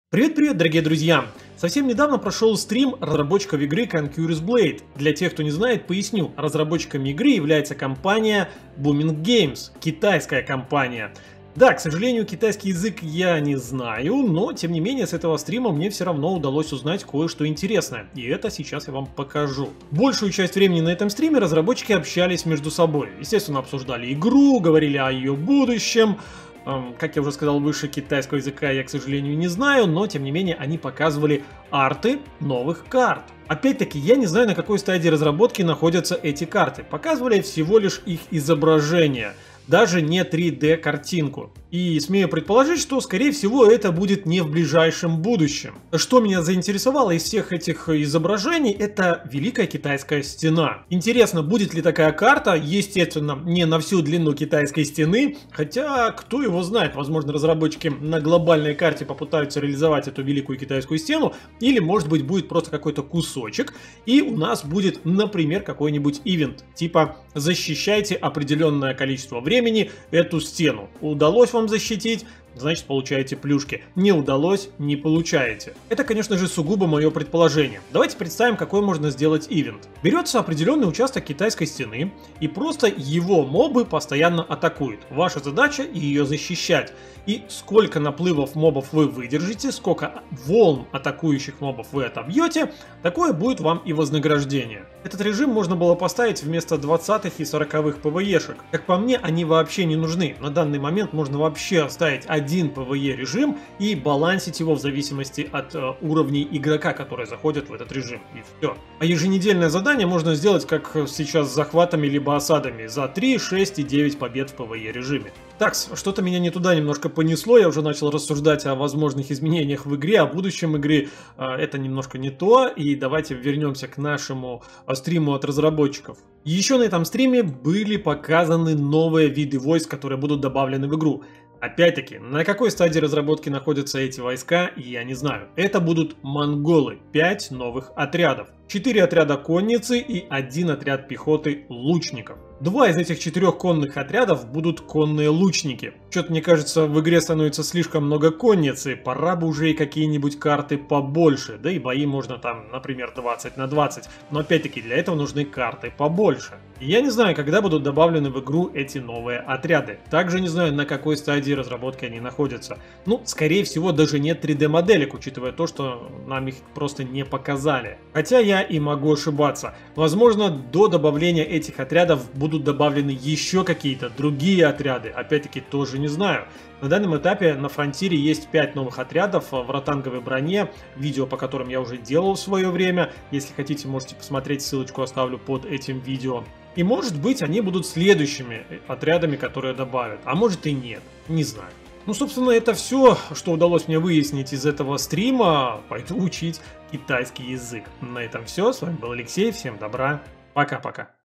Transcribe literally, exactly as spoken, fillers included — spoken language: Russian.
Привет-привет, дорогие друзья! Совсем недавно прошел стрим разработчиков игры Conqueror's Blade. Для тех, кто не знает, поясню. Разработчиками игры является компания Booming Games, китайская компания. Да, к сожалению, китайский язык я не знаю, но тем не менее с этого стрима мне все равно удалось узнать кое-что интересное. И это сейчас я вам покажу. Большую часть времени на этом стриме разработчики общались между собой. Естественно, обсуждали игру, говорили о ее будущем. Как я уже сказал выше, китайского языка я, к сожалению, не знаю, но тем не менее они показывали арты новых карт. Опять-таки, я не знаю, на какой стадии разработки находятся эти карты. Показывали всего лишь их изображение, даже не три дэ картинку. И смею предположить, что, скорее всего, это будет не в ближайшем будущем. Что меня заинтересовало из всех этих изображений, это Великая Китайская Стена. Интересно, будет ли такая карта? Естественно, не на всю длину Китайской Стены, хотя, кто его знает, возможно, разработчики на глобальной карте попытаются реализовать эту Великую Китайскую Стену, или, может быть, будет просто какой-то кусочек, и у нас будет, например, какой-нибудь ивент, типа «Защищайте определенное количество времени эту стену». Удалось вам защитить, значит, получаете плюшки. Не удалось, не получаете. Это, конечно же, сугубо мое предположение. Давайте представим, какой можно сделать ивент. Берется определенный участок китайской стены, и просто его мобы постоянно атакуют. Ваша задача ее защищать. И сколько наплывов мобов вы выдержите, сколько волн атакующих мобов вы отобьете, такое будет вам и вознаграждение. Этот режим можно было поставить вместо двадцатых и сороковых пвешек. Как по мне, они вообще не нужны. На данный момент можно вообще оставить один пве режим и балансить его в зависимости от э, уровней игрока, которые заходят в этот режим. И все. А еженедельное задание можно сделать, как сейчас, с захватами либо осадами, за три, шесть и девять побед в пве режиме. Так, что-то меня не туда немножко понесло, я уже начал рассуждать о возможных изменениях в игре, о будущем игры. Это немножко не то, и давайте вернемся к нашему стриму от разработчиков. Еще на этом стриме были показаны новые виды войск, которые будут добавлены в игру. Опять-таки, на какой стадии разработки находятся эти войска, я не знаю. Это будут монголы, пять новых отрядов. четыре отряда конницы и один отряд пехоты лучников. Два из этих четырех конных отрядов будут конные лучники. Что-то, мне кажется, в игре становится слишком много конницы, пора бы уже и какие-нибудь карты побольше, да и бои можно там, например, двадцать на двадцать, но опять-таки для этого нужны карты побольше. И я не знаю, когда будут добавлены в игру эти новые отряды, также не знаю, на какой стадии разработки они находятся. Ну, скорее всего, даже нет три дэ моделек, учитывая то, что нам их просто не показали. Хотя я и могу ошибаться. Возможно, до добавления этих отрядов будут добавлены еще какие-то другие отряды. Опять-таки, тоже не знаю. На данном этапе на Фронтире есть пять новых отрядов в ротанговой броне, видео по которым я уже делал в свое время. Если хотите, можете посмотреть, ссылочку оставлю под этим видео. И может быть, они будут следующими отрядами, которые добавят. А может и нет, не знаю. Ну, собственно, это все, что удалось мне выяснить из этого стрима. Пойду учить китайский язык. На этом все. С вами был Алексей. Всем добра. Пока-пока.